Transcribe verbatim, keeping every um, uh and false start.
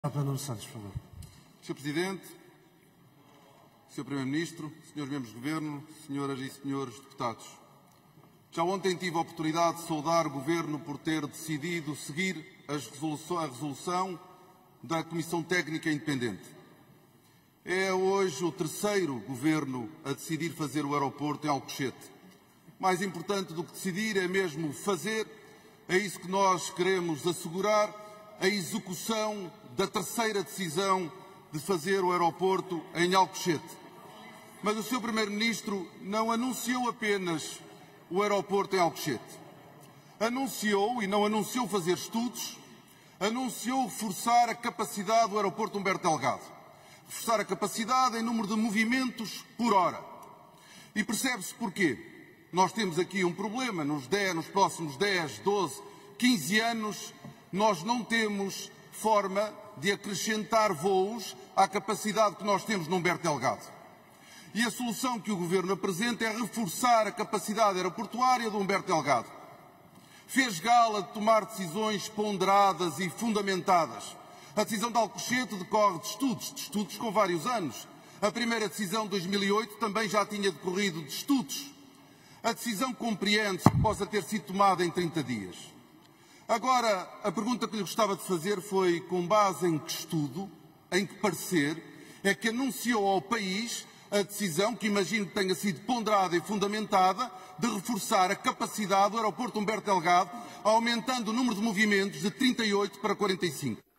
Nuno Santos, por favor. senhor Presidente, senhor Primeiro-Ministro, senhores membros do Governo, senhoras e senhores deputados. Já ontem tive a oportunidade de saudar o Governo por ter decidido seguir as resolução, a resolução da Comissão Técnica Independente. É hoje o terceiro Governo a decidir fazer o aeroporto em Alcochete. Mais importante do que decidir é mesmo fazer. É isso que nós queremos assegurar, a execução da terceira decisão de fazer o aeroporto em Alcochete. Mas o senhor Primeiro-Ministro não anunciou apenas o aeroporto em Alcochete. Anunciou, e não anunciou fazer estudos, anunciou reforçar a capacidade do aeroporto Humberto Delgado. Reforçar a capacidade em número de movimentos por hora. E percebe-se porquê. Nós temos aqui um problema. Nos, dez, nos próximos dez, doze, quinze anos, nós não temos forma de acrescentar voos à capacidade que nós temos no Humberto Delgado. E a solução que o Governo apresenta é reforçar a capacidade aeroportuária do Humberto Delgado. Fez gala de tomar decisões ponderadas e fundamentadas. A decisão de Alcochete decorre de estudos, de estudos com vários anos. A primeira decisão de dois mil e oito também já tinha decorrido de estudos. A decisão compreende-se que possa ter sido tomada em trinta dias. Agora, a pergunta que lhe gostava de fazer foi com base em que estudo, em que parecer, é que anunciou ao país a decisão, que imagino que tenha sido ponderada e fundamentada, de reforçar a capacidade do aeroporto Humberto Delgado, aumentando o número de movimentos de trinta e oito para quarenta e cinco.